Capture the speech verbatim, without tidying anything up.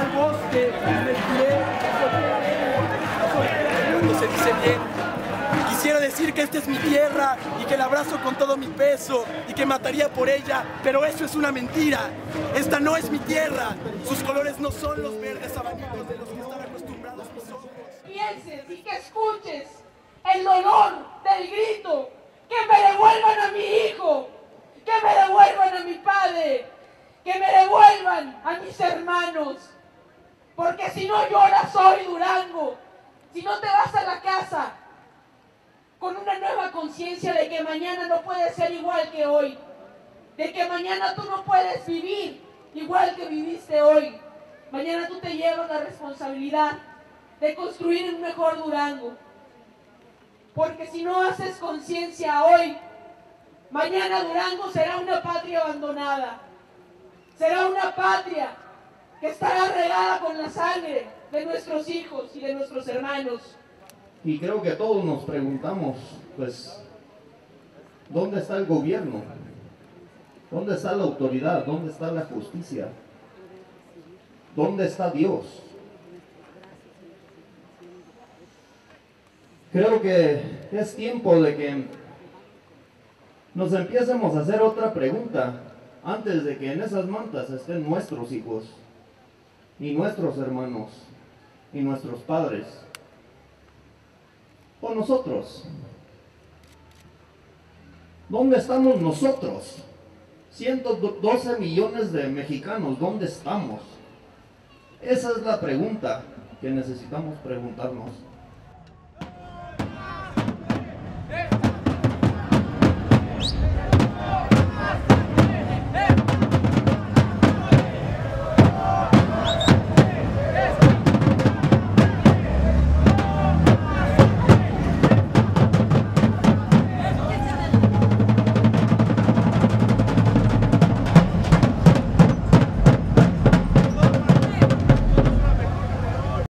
al bosque, les diré cuando se dice bien. Quisiera decir que esta es mi tierra y que la abrazo con todo mi peso y que mataría por ella, pero eso es una mentira. Esta no es mi tierra. Sus colores no son los verdes abanicos de los que están acostumbrados mis ojos. Pienses y que escuches el dolor del grito, que me devuelvan a mi hijo, que me devuelvan a mi padre, que me devuelvan a mis hermanos, porque si no lloras hoy, Durango, si no te vas a la casa con una nueva conciencia de que mañana no puedes ser igual que hoy, de que mañana tú no puedes vivir igual que viviste hoy, mañana tú te llevas la responsabilidad de construir un mejor Durango, porque si no haces conciencia hoy, mañana Durango será una patria abandonada, será una patria que estará regada con la sangre de nuestros hijos y de nuestros hermanos. Y creo que todos nos preguntamos, pues, ¿dónde está el gobierno? ¿Dónde está la autoridad? ¿Dónde está la justicia? ¿Dónde está Dios? Creo que es tiempo de que nos empiecemos a hacer otra pregunta antes de que en esas mantas estén nuestros hijos y nuestros hermanos y nuestros padres o nosotros. ¿Dónde estamos nosotros? ciento doce millones de mexicanos, ¿dónde estamos? Esa es la pregunta que necesitamos preguntarnos.